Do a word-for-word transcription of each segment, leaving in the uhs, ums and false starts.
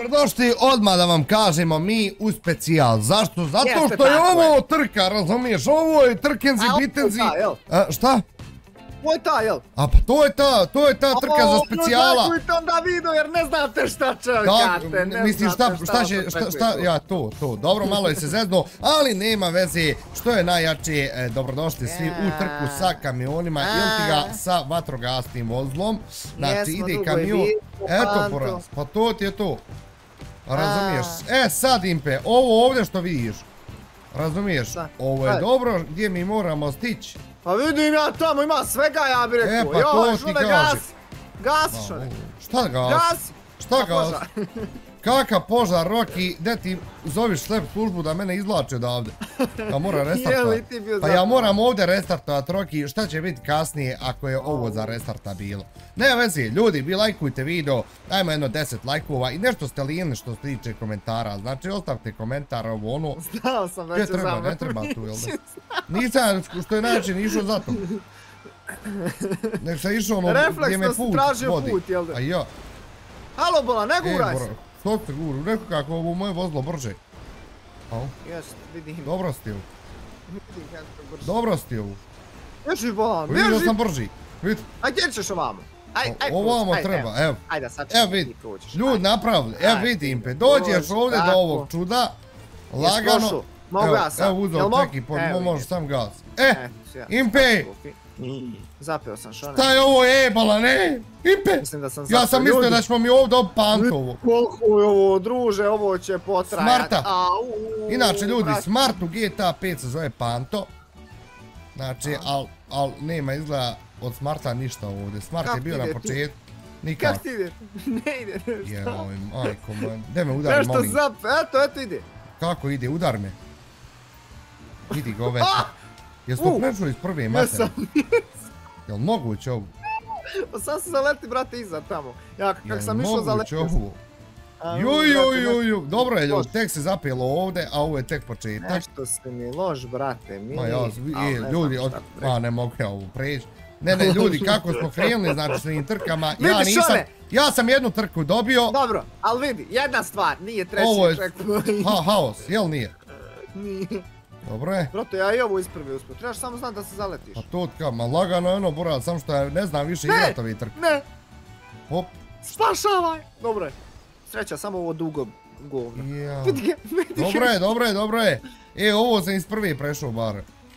Dobrodošli, odmah da vam kažemo mi u specijal. Zašto? Zato što je ovo trka, razumiješ? Ovo je trkenzi, bitenzi. Šta? Ovo je ta, jel? A pa to je ta, to je ta trka za specijala. O, ljudi, onda vidio jer ne znate šta čekate. Mislim šta, šta će, šta, ja to, to. Dobro, malo je se zezno, ali nema veze. Što je najjače, dobrodošli svi u trku sa kamionima ili ti ga sa vatrogasnim vozlom. Znači ide kamion, eto poraz, pa to ti je to. Razumiješ? E sad Impe, ovo ovdje što vidiš. Razumiješ? Ovo je dobro, gdje mi moramo stići. Pa vidim ja tamo, ima svega ja bi rekao. E pa to ti kaži. Gasi šone. Šta gasi? Gasi. Šta gasi? Kakav požar, Roki, gdje ti zoviš slep službu da mene izvlače odavde? Ja moram restartovati. Pa ja moram ovdje restartovati, Roki, šta će biti kasnije ako je ovo za restarta bilo? Ne vezi, ljudi, vi lajkujte video, dajmo jedno deset lajkova i nešto ste lijeni što se tiče komentara, znači ostavite komentar ovo ono. Znao sam da ću za mene. Ne treba tu, jel da? Nisam, što je način, išao za to. Nek sam išao ono gdje me put vodi. A ja. Halo Bola, ne guraj se. Što te guru, rekao kako ovo moje vozilo brže. Jest, vidim. Dobro si ti ovu. Dobro si ti ovu. Bježi Bola, bježi. Vidio sam brži, vidi. Aj, gdje ćeš ovamo? Ovamo treba, evo. Ajde, sad ćeš ti prođeš. Evo vidi, ljudi napravili, evo vidi Impe, dođeš ovdje do ovog čuda. Lagano. Mogu ja sam. Evo uzeo, čeki, možeš sam gas. E, Impe. Zapeo sam šone. Šta je ovo jebala, ne? Impe! Ja sam mislio da ćemo mi ovdje ovo pantovo. Koliko je ovo, druže, ovo će potrajati. Smarta. Inače, ljudi, Smart u G T A pet se zove panto. Znači, al nema izgleda od Smarta ništa ovdje. Smart je bio na početku. Nikak. Kako ti ide? Ne ide, šta? Joj, majko moj. Gdje me udari, molim. Nešto zap, eto, eto ide. Kako ide, udar me. Idi go već. Jesu to prešlo iz prve matere? Jel moguće ovo? Pa sam se zaleti, brate, iza tamo. Ja kak sam išao zaletio. Jel moguće ovo? Juj, juj, juj, juj. Dobro je ljudi, tek se zapelo ovdje, a ovo je tek početak. Nešto se mi loš, brate, mi. Ma ja, ljudi, a ne mogu ja ovo preći. Ne, ne, ljudi, kako smo krenuli, znači s njim trkama, ja nisam, ja sam jednu trku dobio. Dobro, ali vidi, jedna stvar, nije treći checkpoint. Ha, haos, jel nije? Nije. Dobro je. Broto, ja i ovo isprvi uspio, trebaš samo znati da se zaletiš. Pa to kao, ma lagano je ono, Boral, samo što ja ne znam više igrat ovi trke. Ne, hop. Spašavaj! Dobro je. Sreća, samo ovo dugo govno. Vidi ga, vidi ga. Dobro je, dobro je, dobro je. E, ovo sam iz prvi prešao bar.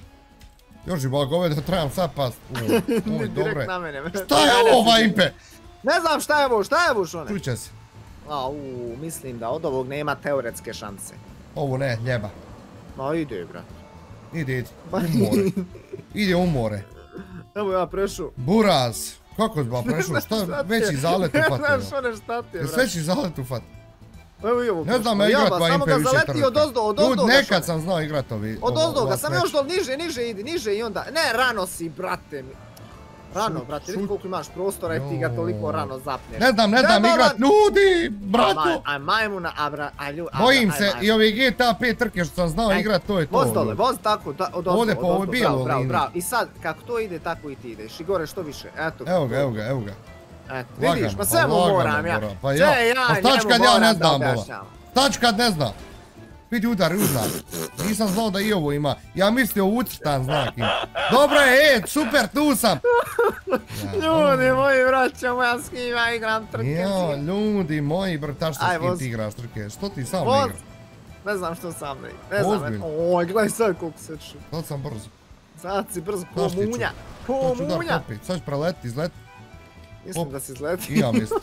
Još i bogove da trebam sad past. Oj, dobro je. Šta je ovo, Impe? Ne znam šta je ovo, šta je ovo šone? Čuće se. Au, mislim da od ovog nema teoretske šanse. Ovo ne, ljeba. Ma ide, brat. Ide, ide, u more. Ide u more. Evo ja prešao. Buraz, kako zba prešao, šta veći zalet ufatio? Ne znaš one šta ti je, brat. Veći zalet ufatio. Evo i ovo prešao. Ne znam ja igrat pa Impe više trka. Samo ga zaleti od ozdo, od ozdo ga šone. Nekad sam znao igrat ovi. Od ozdo ga, sam još dol niže, niže idi, niže i onda. Ne, rano si, brate mi. Rano, brate, vidi koliko imaš prostora i ti ga toliko rano zapneš. Ne znam, ne znam igrat, ljudi, brato! A majmuna, a bra, a lju... Bojim se, i ove G T A pet trke što sam znao igrat, to je to. Voz dole, voz tako, od ozdo, ovdje po ovoj bijelu liniji. Bravo, bravo, i sad, kako to ide, tako i ti ideš, i gore što više, eto. Evo ga, evo ga, evo ga. Eto, vidiš, pa sve mu moram ja. Pa ja, pa stač kad ja ne znam, Bola. Stač kad ne znam. Vidi udar, udar. Nisam znao da i ovo ima. Ja mislio ucrtan znak ima. Dobro je, e, super, tu sam. Ljudi moji, braća moja, s kim ja igram trke. Ja, ljudi moji, brata, što s kim ti igraš trke? Što ti sam ne igraš? Ne znam što sam ne igraš. Ne znam, oj, gledaj sad koliko se ču. Sad sam brzo. Sad si brzo, ko munja. Ko munja. Sad ću preleti, izleti. Mislim da si izleti. I ja mislim.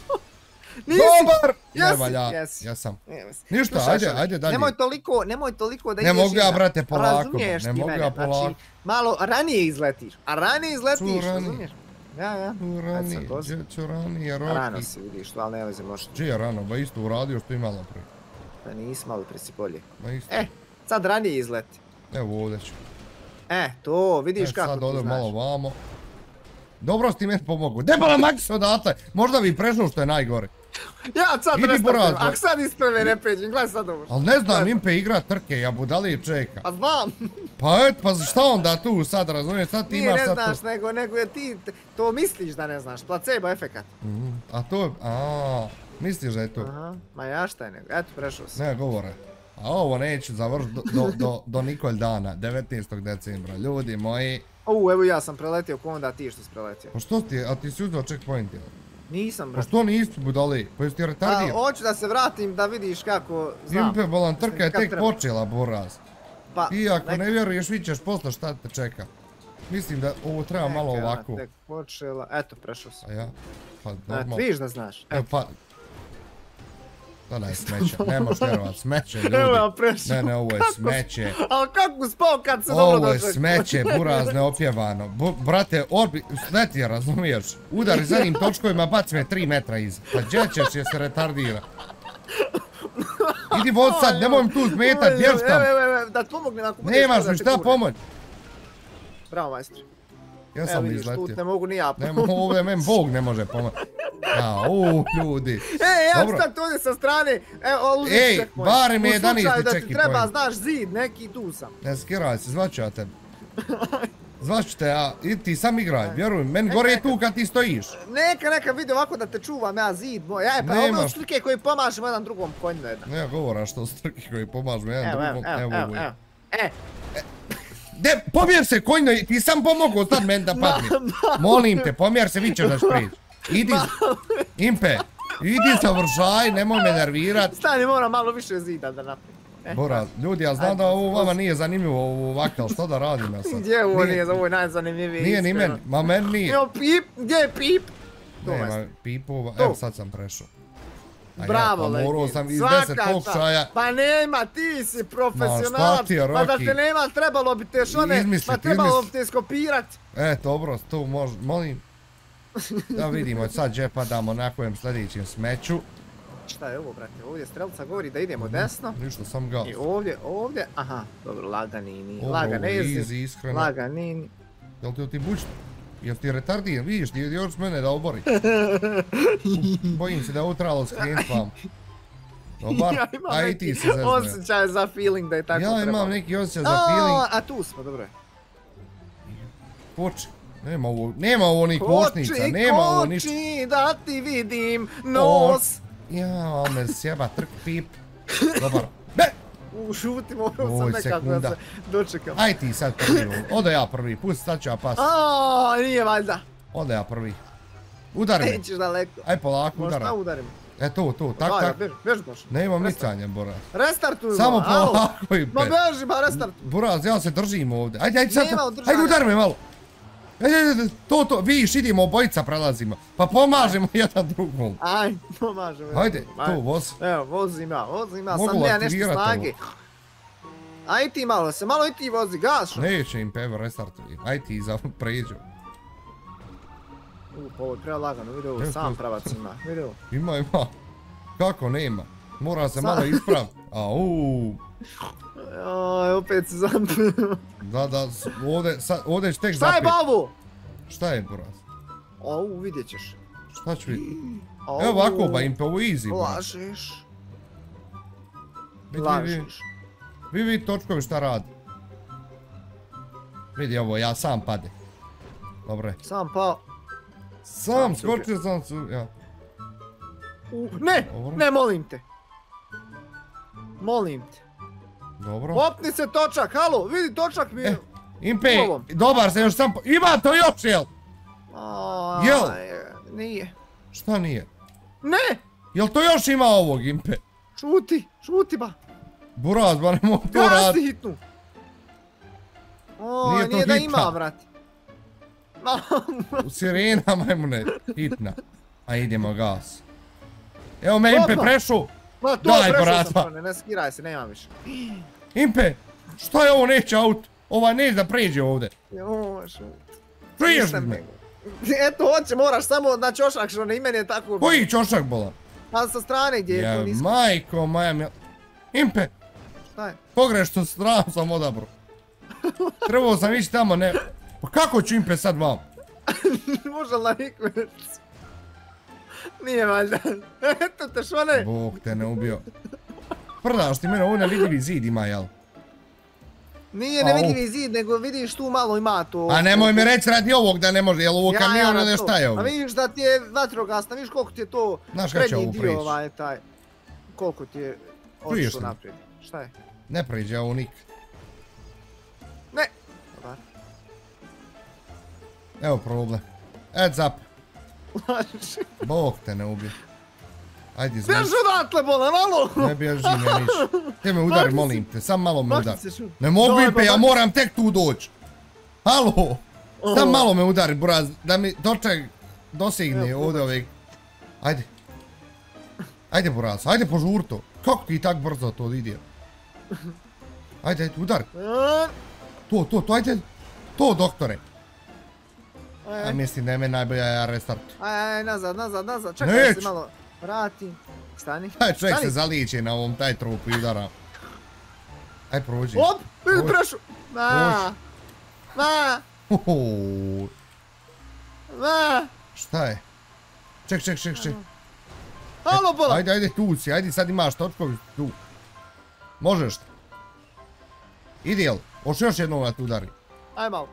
Dobar! Jesi, jesam. Ništa, ajde, ajde dalje. Nemoj toliko, nemoj toliko da ideš iza. Ne mogu ja, brate, polako. Razumiješ ti mene, znači, malo ranije izletiš. A ranije izletiš, razumiješ? Ja, ja. Ču ranije, ču ranije, Roki. Rano si vidiš, to ali ne lezim loše. Če je rano, ba isto uradio što i malo prije. Pa nisi malo prije si bolje. Ba isto. E, sad ranije izleti. Evo ovdje ću. E, to, vidiš kako ti znaš. Sad odem malo vamo. Dobro si ti meni pomogu. Debala maks odatle, možda bi prešao što je najgore. Ja sad restartujem, ak sad isprve ne peđem, gledaj sad ovo. Al ne znam Impe igra trke, ja budali čeka. Pa znam. Pa et, pa šta onda tu sad razumiješ, sad ti imaš sad to. Nije ne znaš, nego, nego je ti to misliš da ne znaš, placebo efekat. A to, aaa. Misliš da je to? Aha, ma ja šta je nego, eto prešao sam. Ne govore. A ovo neću završiti do, do, do, do Nikolj dana, devetnaestog decembra. Ljudi moji. U, evo ja sam preletio, ko onda ti što si preletio? Pa što ti, a ti si uzeo checkpoint ili? Nisam, Pa brate. što nisi budali? Pa jesi ti retardio? A, hoću da se vratim da vidiš kako znam. Impe bolan, trka je Kak tek treba. počela, buraz. Pa, Ti ako nek- ne vjeruješ, vidit ćeš posle šta te čeka. Mislim da ovo treba malo neka, ovako. Tek počela, eto prešao sam. A ja? Pa Eto, normalno. vidiš da znaš. Evo pa... To ne je smeće, ne možeš vjerovat, smeće ljudi. Evo ja prešao. Ne, ne, ovo je smeće. Ali kako spao kad se dobro Ovo je došao? smeće, buraz neopjevano. Bu, brate, orbi, ne ti je, razumiješ? Udari zadnjim točkovima, baci me tri metra iza. Pa gdje ćeš je se retardira? Idi voz sad, nemoj mi tu smetat, bjež tam. Evo, evo, evo, da ti pomognem ako budeš Nemaš da mi te šta gurnem. pomoć. Bravo, majstri. Ja Evo sam vidiš, tu izletio. ne mogu ni ja. Nemo, ovdje men Bog ne može pomoći. A, u, ljudi. Ej, ja Dobro. sad ovdje sa strane, evo, uzeti Ej, checkpoint. barem je U slučaju jedanaesti da ti checkpoint. treba, znaš, zid, neki tu sam. Ne skiraj se, zvaću ja tebe. Zvaću te, a i ti sam igraj, vjerujem. Meni gore je tu kad ti stojiš. Neka, neka vidi ovako da te čuvam ja zid moj. Ej, pa Nemaš. ovo slike koji pomažemo jedan drugom konju jedan. Ne govora što su trki koji pomažu jedan Evo, evo, drugom. evo, evo, ovo evo. je. E, De, pomjer se konjno, ti sam pomogao sad meni da padne. Molim te, pomjer se, vi ćeš da šprić. Idi, Impe, idi završaj, nemoj me nervirat. stani, moram malo više zida da napravim. E, Bora, ljudi, ja znam da ovo vama nije zanimljivo, ovo ovakav, što da radim ja sad? Gdje ovo nije, za ovo je najzanimljivije. Nije ni iskreno. meni, ma meni nije. Evo pip, gdje je pip? To Nema majstor. pipova, To. evo sad sam prešao. A ja, Bravo, pa morao Legin. sam iz Svaka deset čast. pokušaja. Pa nema, ti si Ma, šta profesionalac. ti je, Pa da Rocky? te nema, trebalo bi te šone, Izmislit, pa trebalo izmislit. bi te skopirat. E, dobro, tu može, molim. Da vidimo sad gdje padamo na kojem sljedećem smeću. Šta je ovo, brate? Ovdje strelca govori da idemo desno. Ništa, sam gas. I ovdje, ovdje, aha, dobro, laganini, Ovo, laganezi, easy, iskreno. laganini. Jel ti ti buć? Jel ti retardiran? Vidiš, ti još mene da obori. Bojim se da je ovo trebalo skrenut vam. Dobar, Ja imam a i neki ti se zezne. osjećaj za feeling da je tako Ja trebalo. imam neki osjećaj za A, feeling. a tu smo, dobro je. Koči. Nema ovo, nema ovo ni košnica, Koči, nema ovo ništa. koči, da ti vidim nos. Ja, me sjeba, trk pip. Dobar. Be! U, šuti, morao Oj, sam nekako sekunda. da se dočekam. Aj ti sad prvi. Ode ja prvi, pusti, sad ću ja pas. A, nije valjda. Ode ja prvi. Udari me. Nećeš daleko. Aj polako, Možda udara. udarim. E tu, tu, tak, Daj, tak. beži, beži Boš. Nema Restart. micanja, Boraz. Restartuj Samo malo, alo. polako i Ma pe. beži, ba restart. Buraz, ja se držim ovdje. Ajde, ajde sad. Nema održanja. Ajde, udari me malo. Ajde, ajde, ajde, to, to, vidiš, idimo, obojica prelazimo. Pa pomažemo jedan drugom. Aj, pomažem. Ajde, tu, voz. Evo, vozim ja, vozim ja, Mogu sam ja nešto aktivirat snage. Aj ti malo se, malo i ti vozi, gas. Neće im peva restartuj. Aj ti za pređu. U, pa ovo je prelagano, vidi ovo, Evo, sam to- pravac ima, vidi ovo. Ima, ima. Kako nema? Mora se Sa- malo ispraviti. Au. Aj, opet se zampio. Da, da, s- ovdje, sad, ovdje ću tek Šta je zapit. bavu? Šta je, Buraz? Au, vidjet ćeš. Šta ću vidjeti? Au, Evo ovako, ba im pe ovo easy, Buraz. Lažeš, Vidi, vidi, lažeš. vidi, vidi točkovi šta radi. Vidi ovo, ja sam pade. Dobre. Sam pao. Sam Sam se skočio, sam su, ja. U, ne, Dobro. ne, molim te. Molim te. Dobro. Popni se točak, halo, vidi točak mi E, je. Impe, Ovom. dobar se još sam, po- ima to još, jel? Aj, Jel? Nije. Šta nije? Ne, Jel to još ima ovog, Impe? šuti, šuti ba. Buraz, ba ne mogu to Gasi raditi. hitnu. O, Nije nije, to da hitna. ima, brate. Sirena, majmune, hitna. A idemo gas. Evo me Impe Opa. prešu. Ma to Daj, prešao brata. sam, ne, ne skiraj se, nema više. Impe, šta je ovo neće auto? Ovaj neće da pređe ovdje. Joj, šuti. Čuješ Nisam me? nego. Eto, hoće, moraš samo na ćošak što ne, i meni je tako. Koji ćošak bola? Pa sa strane gdje je Ja, tu nisko. majko moja mi... Impe, Šta je? pogrešnu stranu sam odabro. Trebao sam ići tamo, ne... Pa kako ću Impe sad vam? Može li naviknut? Nije valjda. Eto te šone. Bog te ne ubio. Prdaš ti mene, ovo nevidljivi zid ima, jel? Nije nevidljivi zid, nego vidiš tu malo ima to... A nemoj mi reći radi ovog da ne može, jel ovo kamion ili šta je ovo? A vidiš da ti je vatrogasna, vidiš koliko ti je to prednji dio ovaj taj... Koliko ti je otišlo naprijed. Šta je? Ne priđe ovo nikad. Ne! Dobar. Evo problem. Heads up. Laži. Bog te ne ubije. Ajde izvedi. Bježi odatle, bolan, alo! Ne bježim ja niš. Te me udari, molim te, sam malo me udari. Ne mogu Ipe, ja moram tek tu doći. Halo! Sam malo me udari, buraz, da mi doček dosigne ovdje ovih. Ajde. Ajde, buraz, ajde požur to. Kako ti tak brzo to ide? Ajde, ajde, udari. To, to, to, ajde. To, doktore. A mislim da je meni najbolja ja restart. Aj, aj, nazad, nazad, nazad, čekaj da se malo vrati. Stani. Aj, čovjek se zaliče na ovom taj trupu i udara. Aj, prođi. Op, vidi prešu. Ma. Ma. Ma. Šta je? Ček, ček, ček, ček. Halo, bola. Ajde, ajde, tu si, ajde, sad imaš točkovi tu. Možeš ti. Idi, jel? Hoću još jednom da te udari. Aj malo.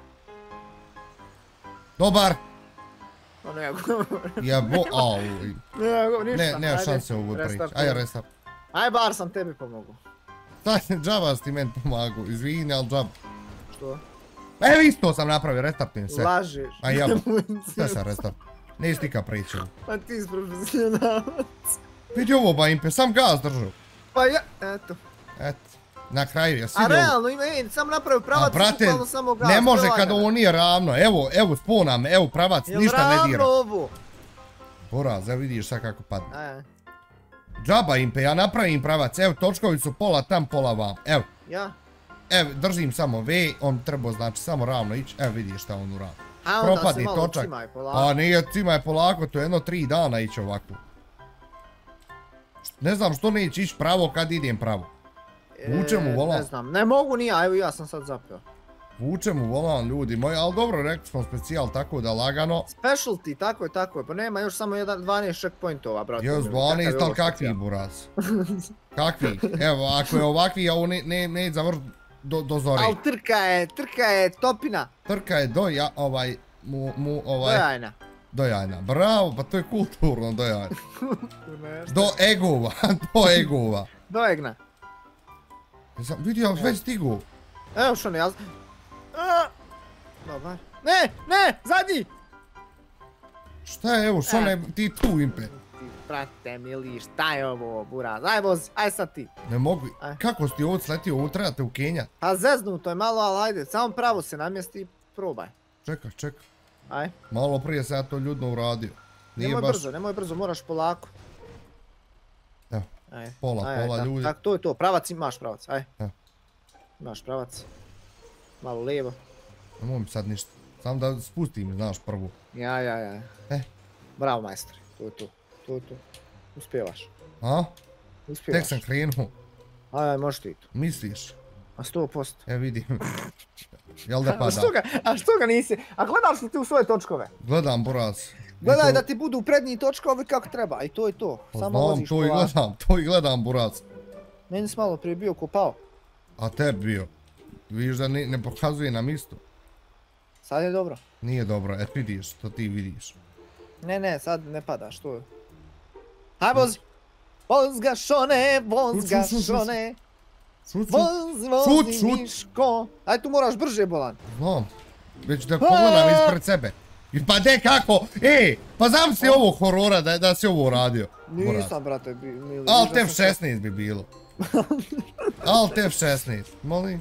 Dobar. Ne, Jebo, au. ništa. Ne, nema šanse ovo prići. Ajde, restart. Aj, bar sam tebi pomogu. Staj, džaba si ti meni pomogu, izvini, ali džaba. Što? Evo isto sam napravio, restartim se. Lažeš. A jebo, sve sam restart. Nisi ti ka pričao. Pa ti si profesionalac. Vidi ovo, ba Impe, sam gaz držao. Pa ja, eto. Eto, na kraju ja A realno, ima, ej, sam napravio pravac, bukvalno samo gaz. Ne može kad ovo nije ravno, evo, evo, spona me, evo pravac, ništa ne dira. Jel ravno ovo? Poraz, evo vidiš sad kako padne. Ajaj. Džaba Impe, ja napravim pravac, evo točkovi su pola tam, pola vam, evo. Ja? Evo, držim samo V, on treba znači samo ravno ići, evo vidiš šta on uradi. A onda se malo cimaj polako. A nije cimaj polako, to je jedno tri dana ići ovako. Ne znam što neće ići pravo kad idem pravo. Vučem u volan. Ne znam, ne mogu ni ja, evo ja sam sad zapeo. Vučem u volan ljudi moji, ali dobro rekli smo specijal tako da lagano. Specialty, tako je, tako je, pa nema još samo dvanaest checkpointova, brate. Još dvanaest, ali kakvi buraz? Kakvi? Evo, ako je ovakvi, ovo neće završiti do zore. Ali trka je, trka je topina. Trka je do ja, ovaj, mu, mu, ovaj... Dojajna. Dojajna, bravo, pa to je kulturno dojajna. Do egova, do egova. Do egna. Jesam vidio, već stigu. Evo što ne, ja... Dobar. Ne, ne, zadnji! Šta je, evo, što ne, ti tu Impe? Brate mili, šta je ovo, buraz? Aj vozi, aj sad ti. Ne mogu, kako si ti ovo sletio, ovo trebate u Kenja? Pa zeznuto je malo, ali ajde, samo pravo se namjesti i probaj. Čekaj, čekaj. Aj. Malo prije sam ja to ljudno uradio. Nemoj brzo, nemoj brzo, moraš polako. Evo, pola, pola ljudi. Tako, to je to, pravac imaš pravac, aj. Imaš pravac. Malo lijevo. Nemoj mi sad ništa, samo da spustim, znaš, prvu. Ja, ja, ja. Eh. Bravo majstor, to je to, to je to. Uspijevaš. A? Uspijevaš. Tek sam krenuo. Aj, aj, možeš ti to. Misliš? A sto posto. E vidim. Jel da pada? A što ga nisi? A gledaš li ti u svoje točkove? Gledam, buraz. Gledaj da ti budu prednji točkovi kako treba, i to je to. Samo voziš polako. Znam, to i gledam, to i gledam, buraz. Meni si malo prije bio kopao. A tebi bio. Vidiš da ne pokazuje nam isto. Sad je dobro. Nije dobro, et vidiš, to ti vidiš. Ne, ne, sad ne pada, što je? Aj vozi! Voz ga šone, voz ga šone. Voz, vozi Miško. Aj tu moraš brže, bolan. Znam. Već da pogledam ispred sebe. Pa de kako? E, pa znam si ovo horora da si ovo uradio. Nisam, brate. Alt F šesnaest bi bilo. Alt F šesnaest, molim.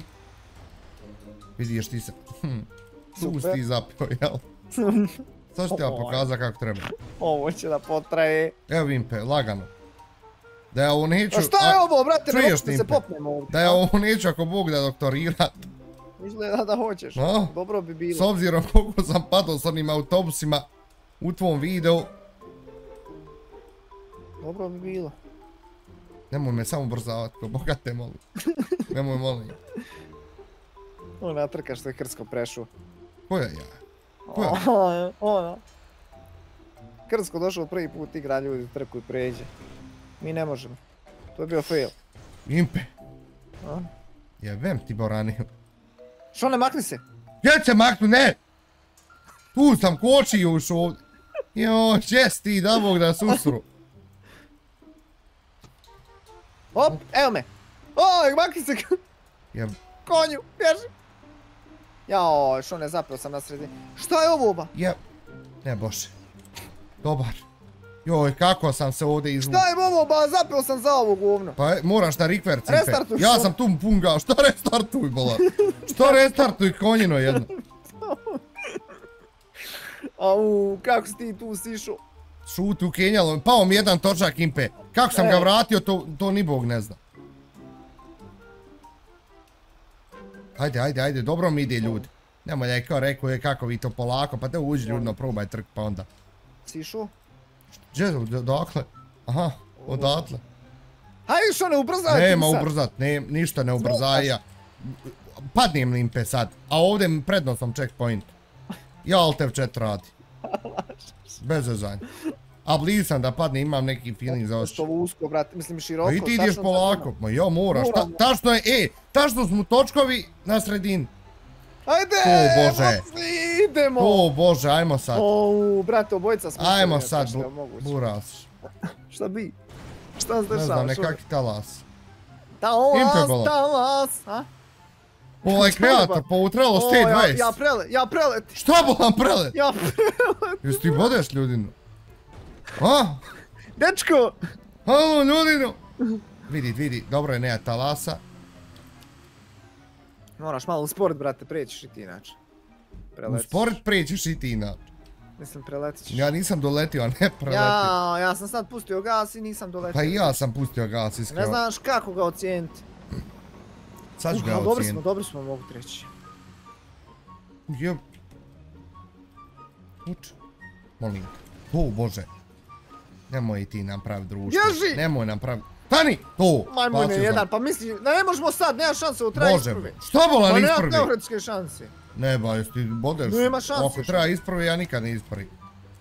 Vidiš ti se. Tu si ti zapio, jel? Sad ću ti ja pokazat kako treba. Ovo će da potraje. Evo Impe, lagano. Da ja ovo neću... A šta je ovo, brate, ne hoću da se popnemo ovdje. Da ja ovo neću ako Bog da doktorirat. Izgleda da hoćeš, dobro bi bilo. S obzirom koliko sam padao s onim autobusima u tvom videu. Dobro bi bilo. Nemoj me samo brzavat, ko Boga te molim. Nemoj molim. Ona trka što je Krsko prešao. Koja ja? Koja? Ona. Krsko došao prvi put igra ljudi, trku i pređe. Mi ne možemo. To je bio fail. Impe. Jebem ti boranio. Šone, makni se. Gdje se maknu, ne! Tu sam kočio još ovdje. Joj, čest ti, da Bog da susru. Hop, evo me. Oj, makni se. Jeb. Konju, bježi. Jao, Šone, zapeo sam na sredini. Šta je ovo, ba? Jeb. Ne, bože. Dobar. Joj, kako sam se ovdje izvukao. Šta je ovo, ba? Zapeo sam za ovo govno. Pa moraš na rikver, cipe. Restartuj, Ja što? sam tu pungao. Šta restartuj, bola? Šta restartuj, konjino jedno? Au, kako si ti tu sišao? Šuti u Kenjalo, pao mi jedan točak, impe. Kako sam ga vratio, to, to ni Bog ne zna. Ajde, ajde, ajde, dobro mi ide ljudi. Nemoj da je kao rekao je kako vi to polako, pa te uđi ljudno, probaj trk pa onda. Sišao? Gdje, odakle? Aha, odatle. Hajde što ne ubrzaj Nema ti sad. ubrzat, ne, ništa ne ubrzaj ja. Padnem limpe sad, a ovdje mi prednosom checkpoint. Ja Altev četiri radi. Bez zezanja. A blizu sam da padne, imam neki feeling za oči. Što usko, brate, mislim široko. Pa i ti ideš polako, ma ja moraš, tačno je, e, tačno smo točkovi na sredini. Ajde, O Bože. idemo. O Bože, ajmo sad. O, brate, obojica smo. Ajmo sad, buras. Šta bi? Šta se dešava? Ne znam, nekakvi talas. Talas, talas, a? Ovaj kreator, pa ovo trebalo sto dvadeset. Ja prele, ja preleti. Šta bolam prelet? Ja preleti. Jesi ti bodeš ljudinu? A? Dečko! Halo ljudinu! Vidi, vidi, dobro je nema talasa. Moraš malo usporit, brate, prećiš i ti inače. Usporit prećiš i ti inače. Mislim, preletit ćeš. Ja nisam doletio, a ne preletio. Ja, ja sam sad pustio gas i nisam doletio. Pa i ja sam pustio gas, iskreno. Ne znaš kako ga ocijeniti. Sad ću ga ocijeniti. Dobri smo, ocijeniti. dobri smo, mogu ti reći. Jeb. Uč. Molim. O Bože. Nemoj i ti nam pravi društvo. Bježi! Nemoj nam pravi... Stani! To! Majmune jedan, pa misli, ne možemo sad, nema šanse u traji isprvi. Može, šta bolan Pa isprvi? nema teoretske šanse. Ne ba, jesi ti bodeš? Nema šanse. Ako treba isprvi, ja nikad ne isprvi.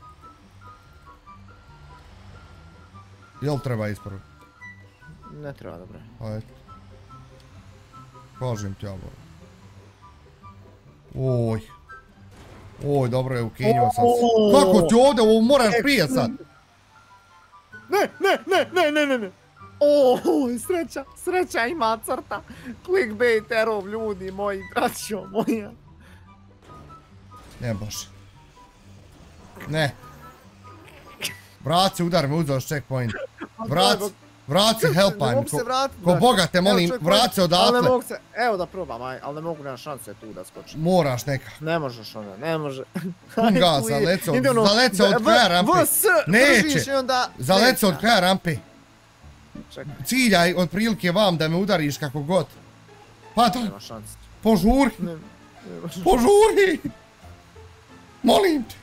Jel treba isprvi? Ne treba, dobro. Ajde. Kažem ti ja, bro. Oj. Oj, dobro je, ukinio sam se. Kako ti ovdje, ovo moraš prije sad. Ne, ne, ne, ne, ne, ne, ne. O, sreća, sreća ima crta. Clickbait, erov, ljudi moji, braćo moja. Ne, bože. Ne. Vrat se, udar me, uzeo checkpoint. Vrat, vrat se, help Ne im. mogu se vratit. Ko Boga te molim, vrat se odatle. Ali ne mogu se, evo da probam, aj, ali ne mogu, nema šanse tu da skočim. Moraš neka. Ne možeš onda, ne može. Pun gas, zalece od, zalece od kraja rampe. Neće, zalece od kraja rampe. Ciljaj otprilike vam da me udariš kako god. Pa to, Nema šanse. požuri, požuri. Molim te.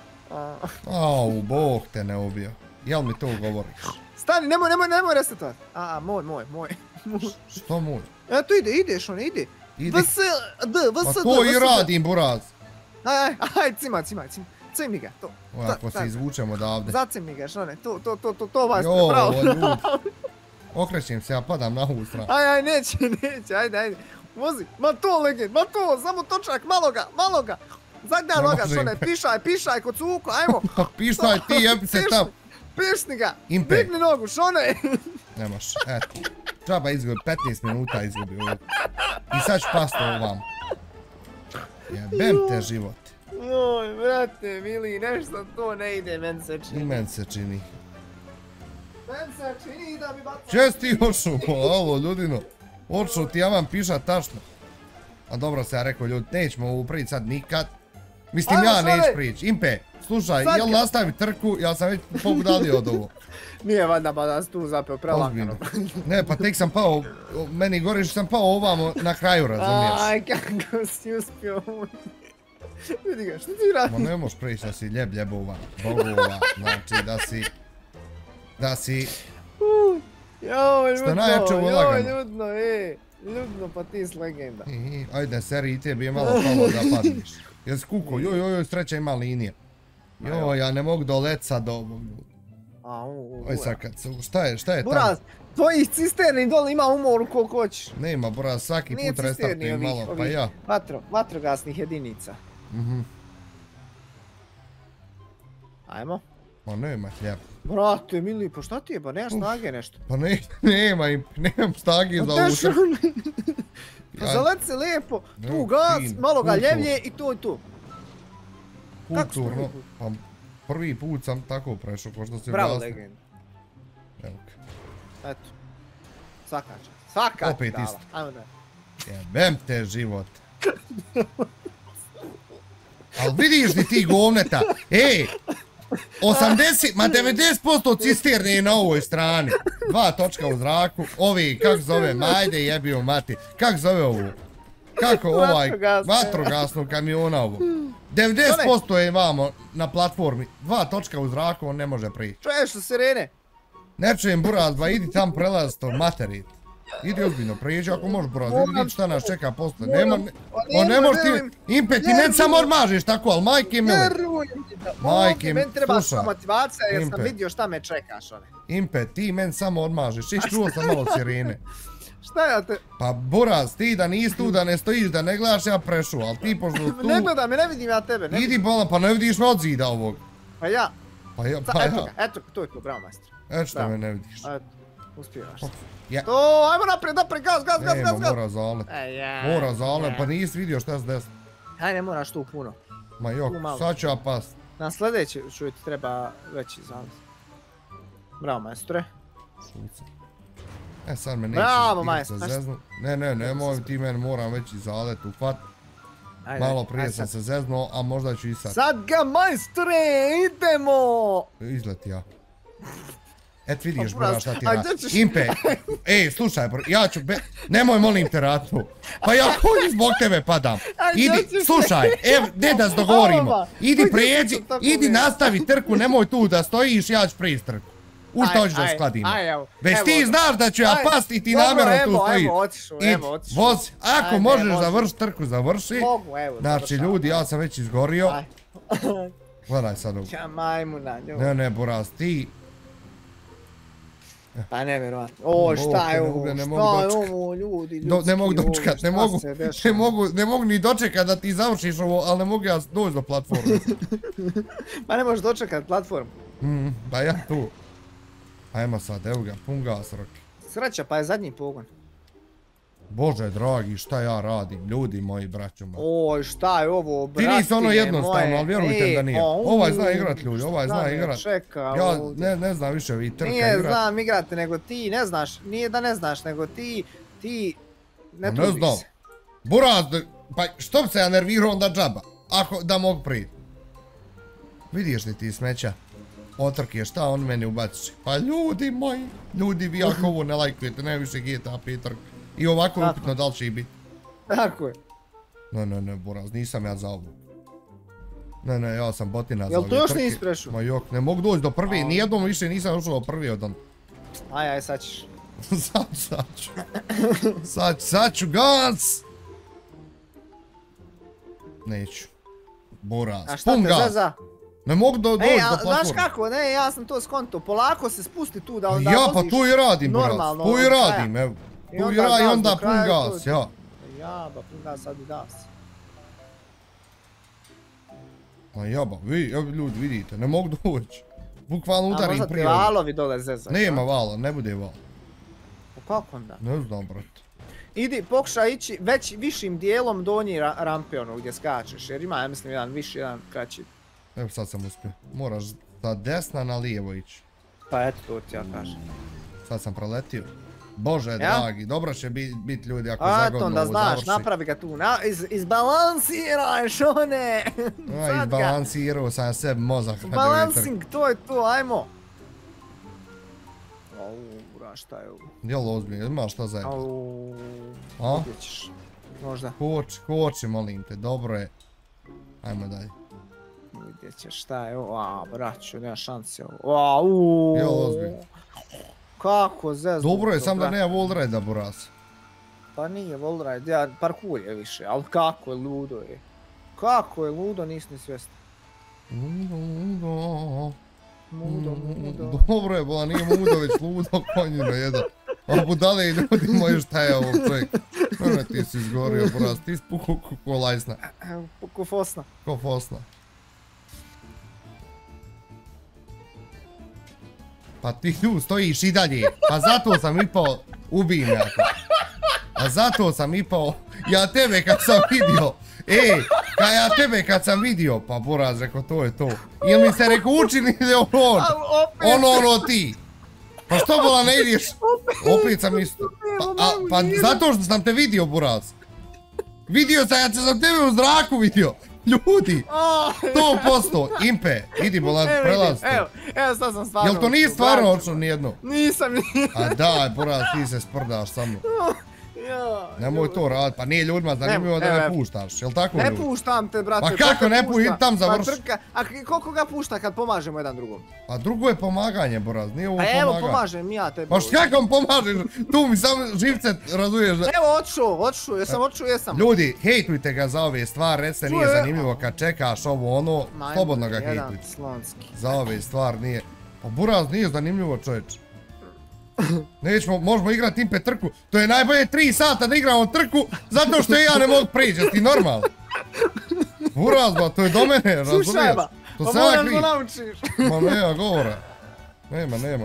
Au, Bog te ne ubio. Jel mi to govoriš? Stani, nemoj, nemoj, nemoj resetovat. A, a, moj, moj, moj. Što moj? E, tu ide, ideš, on ide. Ide. vs, d, vs, Pa d, to vs, i d. radim, buraz. Aj, aj, aj, cimaj, cimaj, cimaj. Cimni ga, to. O, ako se izvučemo odavde. Zacimni ga, šone, to, to, to, to, to, vas, Jo, bravo. ljudi. Okrećem se, ja padam na ovu stranu. Aj, aj, neće, neće, ajde, ajde. Vozi, ma to, legend, ma to, samo točak, malo ga, malo ga. Zagnja Ne noga, može šone, impe. pišaj, pišaj, kod cuko, ajmo. Pištaj ti, jebi se Pišni, tam. Pišni ga, Impe. digni nogu, šone. Nemaš, eto. Džaba izgubi, petnaest minuta izgubi ovdje. I sad ću pasti ovam. Jebem te život. Joj, brate, mili, nešto to ne ide, men se I čini. men se čini. Men se čini da mi baca. Čez ti ošu, alo ljudino. Ošu ti ja vam piša tačno. A dobro se ja rekao ljudi, nećemo ovu prići sad nikad. Mislim Ajmo, ja šore. neću prići. Impe, slušaj, Sad jel kad- nastavi trku, ja sam već pogudalio od ovo. Nije valjda ba da si tu zapeo prelakano. Ozbiljno. Ne, pa tek sam pao, meni gore što sam pao ovamo na kraju, razumiješ? Aj, kako si uspio. Vidi ga, što ti radi? Ma ne možeš prići da si ljeb ljebova, bogova, znači da si, da si, Joj, Što ljudno, najjače ovo joj, lagano. ljudno, e. Ljudno, pa ti si legenda. i, i, ajde seri i tebi je malo palo da padneš. Jesi kuko, joj, joj, joj, sreća ima linija. Joj, ja ne mogu dolet sad do ovog ljudi. A, u, u, Oj sad kad su, šta je, šta je tamo? Buraz, tvojih cisterni dole ima umoru koliko hoćeš. Nema Buraz, svaki put restartujem malo, pa ja. Vatro, vatrogasnih jedinica. Mhm. Ajmo. Ma nema hljeb. Brate, mili, pa šta ti je, pa nemaš snage nešto? Pa ne, nema, nemam snage za ovu trku. Pa zalet se lijepo, tu gas, malo ga ljevlje i to je to. Kulturno, pa prvi put sam tako prešao, ko što se bravo, vlasni. legend. Evo ga. Eto. Svaka čast. Svaka opet dala. isto. Ajmo da. Jebem te život. Al vidiš li ti govneta? Ej! osamdeset, ma devedeset posto cisterne je na ovoj strani. Dva točka u zraku. Ovi, kak zove, majde jebio mati. Kak zove ovo? Kako ovaj, vatrogasnog kamiona ovo? devedeset posto je vamo na platformi. Dva točka u zraku, on ne može prići. Čuješ u sirene? Ne čujem Buraz, ba idi tam prelaz to materit. Idi ozbiljno priđi ako možeš Buraz, idi vidi šta nas čeka posle. Nema, on ne može ti, Impe ti ne samo odmažiš tako, ali majke mili. Majke mili, meni treba sva motivacija jer sam vidio šta me čekaš one. Impe, ti meni samo odmažiš, iš čuo sam malo sirene. Šta ja te... Pa Buraz, ti da nisi tu, da ne stojiš, da ne gledaš, ja prešu, ali ti pošto tu... Ne gledam, ne vidim ja tebe, ne idi bolan, pa ne vidiš me od zida ovog. Pa ja. Pa ja, pa ja. Eto ga, eto, to je to, bravo majstor. Eto što me ne vidiš. Eto, uspijevaš. Ja. To, ajmo naprijed, naprijed, gaz, gaz, gaz, Nema, gaz, gaz. mora zalet. Mora zalet, pa nisi vidio šta se desilo. Ajde, moraš tu puno. Ma jok, sad ću ja past. Na sljedeći čuj ti treba veći zalet. Bravo majstore. Šuca. E sad me nećeš igrica zeznu. Ne, ne, nemoj ti meni, moram veći zalet ufat. Malo prije sam se zeznuo, a možda ću i sad. Sad ga majstore, idemo! Izleti ja. Et vidiš Buraz šta ti radi. Impe, ej slušaj, ja ću, nemoj molim te ratu. Pa ja koji zbog tebe padam. Idi, slušaj, ev, ne da se dogovorimo. Idi prijeđi, idi nastavi trku, nemoj tu da stojiš, ja ću prije trku. U što hoću da skladimo. Već ti znaš da ću ja past i ti namjerno tu stojiš. Evo, otišu, evo, otišu. Vozi, ako možeš završiti trku, završi. Znači ljudi, ja sam već izgorio. Gledaj sad ovo. Ja majmuna, ljudi. Ne, ne, Buraz, ti... Pa nevjerovatno. O, šta je ovo, šta je ovo, ljudi, ljudski, ne mogu dočekat, ne mogu, ne mogu, ne mogu ni dočekat da ti završiš ovo, ali ne mogu ja doći do platforme. Pa ne možeš dočekat platformu. Mm, pa ja tu. Ajmo sad, evo ga, pun gas, Roki. Sreća, pa je zadnji pogon. Bože dragi, šta ja radim, ljudi moji, braćo moji. Oj, šta je ovo, bratine moje. Ti nisi ono jednostavno, ali vjerujte da nije. Ovaj zna igrat, ljudi, ovaj zna igrat. Ja ne znam više ovih trka igrat. Nije znam igrat, nego ti ne znaš, nije da ne znaš, nego ti, ti, ne trudiš se. Ne znam. Buraz, pa što bi se ja nervirao onda džaba, ako da mogu prije. Vidiš li ti smeća? Otrke, šta on meni ubaciš? Pa ljudi moji, ljudi vi ako ovo ne lajkujete, ne više G T A pet trka. I ovako je upitno da li će i biti. Tako je. Ne, ne, ne, Buraz, nisam ja za ovo. Ne, ne, ja sam botina za ove trke. Jel to još nisi prešao? Ma jok, ne mogu doći do prvi, nijednom više nisam ušao do prvi od on. Aj, aj, sad ćeš. Sad, sad ću. Sad, sad ću gas! Neću. Buraz, pun gas. A šta te zeza? Ne mogu doći do platforme. Znaš kako, ne, ja sam to skonto, polako se spusti tu da onda voziš normalno. Ja, pa tu i radim, Buraz, tu i radim, evo. Tu i radim, onda pun gas, ja. Jaba, pun gas, sad i gas. Ma jaba, vi, ljudi vidite, ne mogu doći. Bukvalno udarim prije. A možda ti valovi dole zezaju? Nema vala, ne bude vala. Pa kako onda? Ne znam, brate. Idi, pokušaj ići već višim dijelom donji rampe ono gdje skačeš, jer ima, ja mislim, jedan viši, jedan kraći. Evo sad sam uspio. Moraš sa desna na lijevo ići. Pa eto to ti ja kažem. Sad sam proletio. Bože dragi, dobro će biti ljudi ako zagodno ovo završi. Eto, da znaš, napravi ga tu, izbalansiraš one! Izbalansirao sam sebi mozak. Balansing, to je to, ajmo! Aura, šta je ovo? Jel ozbiljno, imaš šta zajedno? Auuu, gdje ćeš? Možda. Koči, koči, molim te, dobro je. Ajmo dalje. Vidjet ćeš šta je ovo, aaa, braću, nema šanse ovo. Auuu. Jel ozbiljno? Kako zeznuto. Dobro je, sam da nema wallride-a, Buraz. Pa nije wallride, ja, parkour je više, ali kako je ludo je. Kako je ludo, nisi ni svjestan. Ludo, ludo. Mudo, mudo. Dobro je, bola, nije mudo, već ludo konjino jedan. A budale i ljudi moji šta je ovo čovjek. Mene ti si izgorio, buraz, ti spuku ko lajsna. Ko fosna. Ko fosna. Pa ti tu stojiš i dalje, pa zato sam ipao, ubij me ako. A zato sam ipao, ja tebe kad sam vidio, ej, kad ja tebe kad sam vidio, pa buraz rekao to je to. Ili mi se rekao učini ili on, ono ono ti. Pa što bola ne ideš? Opet sam isto. Pa, a, pa zato što sam te vidio, buraz. Vidio sam, ja sam tebe u zraku vidio. Ljudi, sto posto, Impe, idi bolan, prelaz to. Evo, evo sad sam stvarno. Jel to nije stvarno očno nijedno? Nisam, nije. A daj, buraz, ti se sprdaš sa mnom. Nemoj to radit, pa nije ljudima zanimljivo da ne puštaš, jel tako ljudi? Ne puštam te, brate. Pa kako ne puštam, tam završi. A koliko ga pušta kad pomažemo jedan drugom? Pa drugo je pomaganje, buraz, nije ovo pomaganje. A evo pomažem ja tebi. Pa kako mi pomažeš, tu mi samo živce razuješ. Evo odšao, odšao, jesam odšao, jesam. Ljudi, hejtujte ga za ove stvari, recite nije zanimljivo kad čekaš ovo ono, slobodno ga hejtujte. Za ove stvari nije, pa buraz nije zanimljivo čovječ. Nećemo, možemo igrati Impe trku, to je najbolje tri sata da igramo trku, zato što ja ne mogu prići, jesi ti normalno? Buraz ba, to je do mene, razumiješ? Slušaj ba, pa moram da naučiš. Ma nema govora, nema, nema.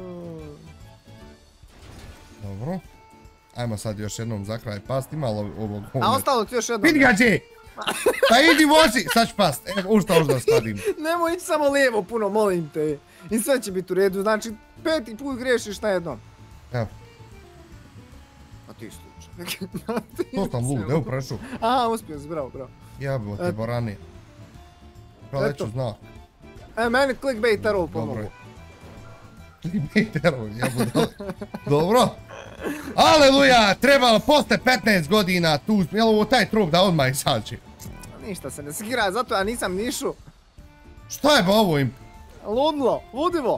Dobro. Ajmo sad još jednom za kraj past, ima li ovog govora? A ostalo ti još jednom. Vidi ga gdje! Pa idi vozi, sad ću past, evo ušta už da spadim. Nemoj ići samo lijevo puno, molim te. I sve će biti u redu, znači peti put griješiš na jednom. Evo. A ti slučaj. To sam lud, evo prešao. Aha, uspio si, bravo, bravo. Jebo te boranije. Kao neću znak. E, meni clickbait arrow pomogu. Clickbait arrow, jebo dole. Dobro. Aleluja, trebalo posle petnaest godina tu, jel ovo taj trup da odmah izaći? Ništa se ne skira, zato ja nisam nišu. Šta je ba ovo im? Ludlo, ludivo.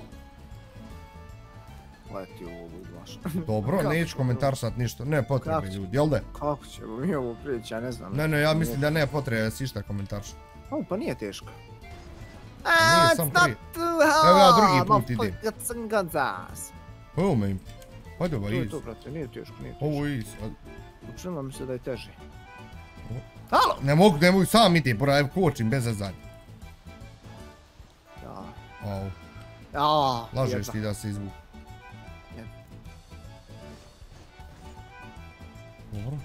Leti ovo ludlaš. Dobro, neću komentarsat ništa, ne potrebe ljudi, jel da? Kako ćemo mi ovo prijeći, ja ne znam. Ne, ne, ja mislim da ne potrebe da si išta komentaršat. O, pa nije teško. Nije, sam prije. Evo ja drugi put idem. Evo me im. Hajde ba, To je iz. to, brate, nije teško, nije teško. Ovo iz. Učinilo mi se da je teže. Halo! Ne mogu, ne mogu, sam ide, pora, evo kočim, bez zezanja. Ja. Au. Ja. Lažeš ti da se izvuku. Dobro.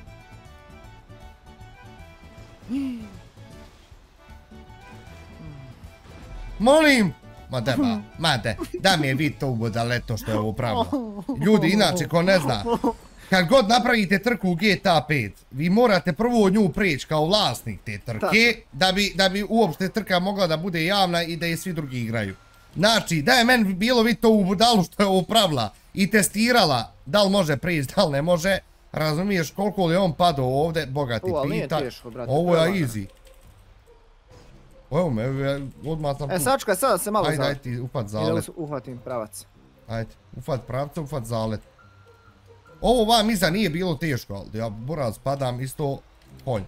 Molim! Ma da ba, ma da, da mi je vid to ubodaleto što je ovo pravilo. Ljudi, inače, ko ne zna, kad god napravite trku u G T A pet, vi morate prvo nju preći kao vlasnik te trke, da bi, da bi uopšte trka mogla da bude javna i da je svi drugi igraju. Znači, da je meni bilo vid to u budalu što je ovo pravila i testirala da li može prijeći, da li ne može, razumiješ koliko li on padao ovdje, Boga ti pita, ovo je easy. Evo me, odmah sam tu. E, sačkaj, sada se malo zalet. Ajde, ajde ti upad zalet. Ili uhvatim pravac. Ajde, ufat pravca, ufat zalet. Ovo vam iza nije bilo teško, ali ja buraz padam isto konj.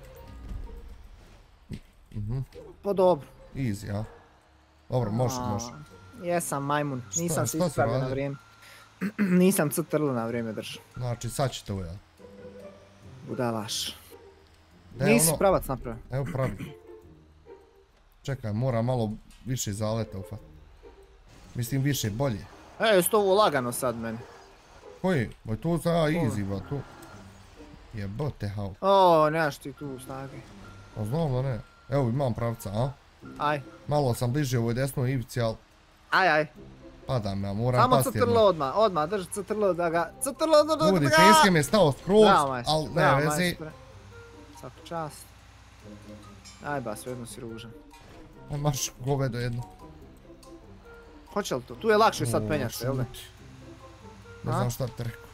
Pa dobro. Easy, ja. Dobro, može, može. Jesam majmun, nisam se ispravio na vrijeme. Nisam crtrlo na vrijeme držao. Znači, sad će to, ja. Budalaš. Nisi pravac napravio. Evo pravi. Čekaj, mora malo više zaleta ufat. Mislim više, bolje. E, jesu to ovo lagano sad meni? Koji? Boj to za easy, ba tu. Jebote hao. O, nemaš ti tu snage. Pa znam da ne. Evo imam pravca, a? Aj. Malo sam bliže ovoj desnoj ivici, ali... Aj, aj. Padam ja, moram pasti jedno. Samo crtrlo odmah, odmah drži crtrlo da ga... Crtrlo da ga... Ljudi, facecam je stao skroz, ali ne vezi. Svaku čast. Aj ba, svejedno si ružan. Aj marš govedo jedno. Hoće li to? Tu je lakše sad penjaš, jel ne? Ne znam šta te rekao.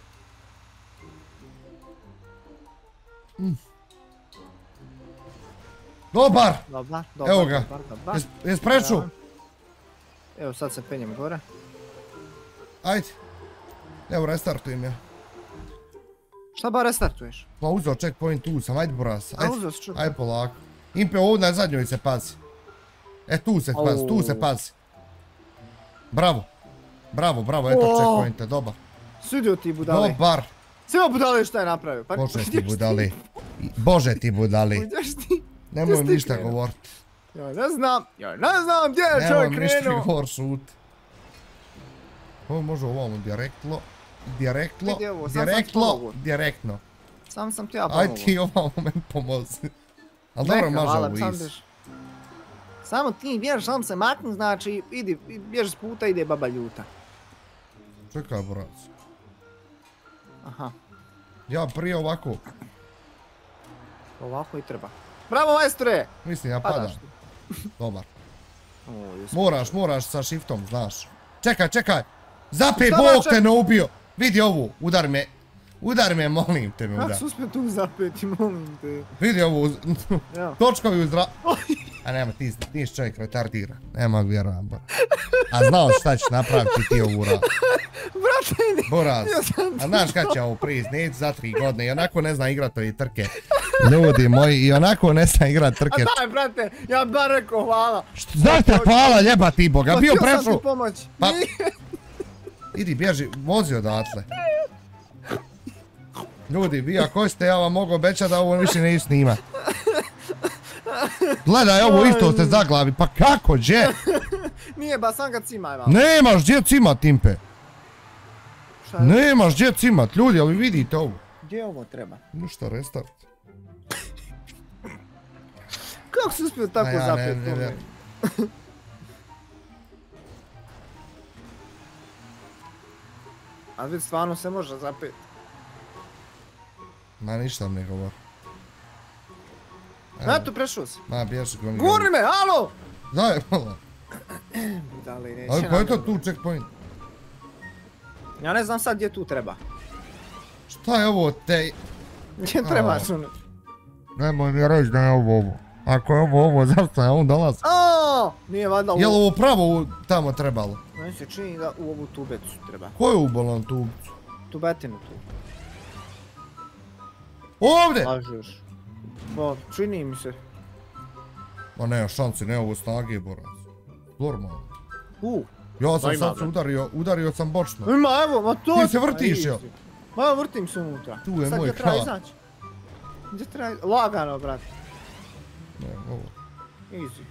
Dobar! Dobar, dobar, evo ga. dobar, dobar. Jes preču? Evo sad se penjem gore. Ajde. Evo restartujem ja. Šta ba restartuješ? Pa uzeo checkpoint tu sam, ajde buras. A uzeo si checkpoint. Ajde polako. Impe ovdje na zadnjoj se pazi. E tu se pazi, tu se pazi. Bravo. Bravo, bravo, eto checkpointe, dobar. Svidio ti budali. Dobar. Sve budali šta je napravio. Bože ti budali. Bože ti budali. Ideš ti. Nemoj ništa govorit. Ja ne znam, ja ne znam gdje je čovjek krenuo. Nemoj ništa govor šut. Ovo može ovamo direktno. Direktno. Direktno. Direktno. Sam sam ti ja pomogu. Ajde ti ovamo meni pomozi. Ali dobro može ovo iz. Samo ti bjež, sam se makni, znači idi, bjež s puta, ide baba ljuta. Čekaj, borac. Aha. Ja prije ovako. Ovako i treba. Bravo, majstore! Mislim, ja padam. Dobar. Moraš, moraš sa shiftom, znaš. Čekaj, čekaj! Zapej, Bog te ne ubio! Vidi ovu, udar me. Udar me, molim te me udar. Kako su uspio tu zapeti, molim te. Vidi ovu, točkovi u zdra... A nema, ti nisi čovjek retardira. Nema vjerujem, bora. A znao šta ćeš napraviti ti ovu rad. Brate, ne. Boraz, a znaš kad će ovo priz, neću za tri godine, i onako ne zna igrat ovi trke. Ljudi moji, i onako ne zna igrat trke. A daj, brate, ja bi bar rekao hvala. Znaš te hvala, ljeba ti Boga, bio prešao. Htio sam ti pomoć. Idi, bježi, vozi odatle. Ljudi, vi ako ste, ja vam mogu obećati da ovo više ne snima. Gledaj, ovo isto ste zaglavi, pa kako, gdje? Nije, ba sam ga cimaj malo. Nemaš gdje cimat, Timpe. Nemaš gdje cimat, ljudi, ali vidite ovo. Gdje ovo treba? Ništa, restart. Kako si uspio tako zapet tome? A vidi, stvarno se može zapet. Ma ništa mi ne govor. Na tu prešao si. Ma bježi goni. Gurni me, alo! Daj, malo. Budali, neće ali nam. pa je to tu checkpoint. Ja ne znam sad gdje tu treba. Šta je ovo te... Gdje trebaš ono? Nemoj mi reći da je ovo ovo. Ako je ovo ovo, zašto je on dolazi? Aaaa! Nije valjda ovo... Je li ovo pravo tamo trebalo? Meni se čini da u ovu tubecu treba. Ko je ubolan tubicu? Tubetinu tu. Ovdje! Lažeš. Ba, čini mi se. Ma nema šanci, nema ovo snage, boraz. Normalno. U. Ja sam sad se udario, udario sam bočno. Ima, evo, ma to... Ti se vrtiš, jel? Ma ja vrtim se unutra. Tu je sad moj gdje treba kraj. izaći? Gdje treba izaći? Lagano, brate. Ne, ovo. Easy.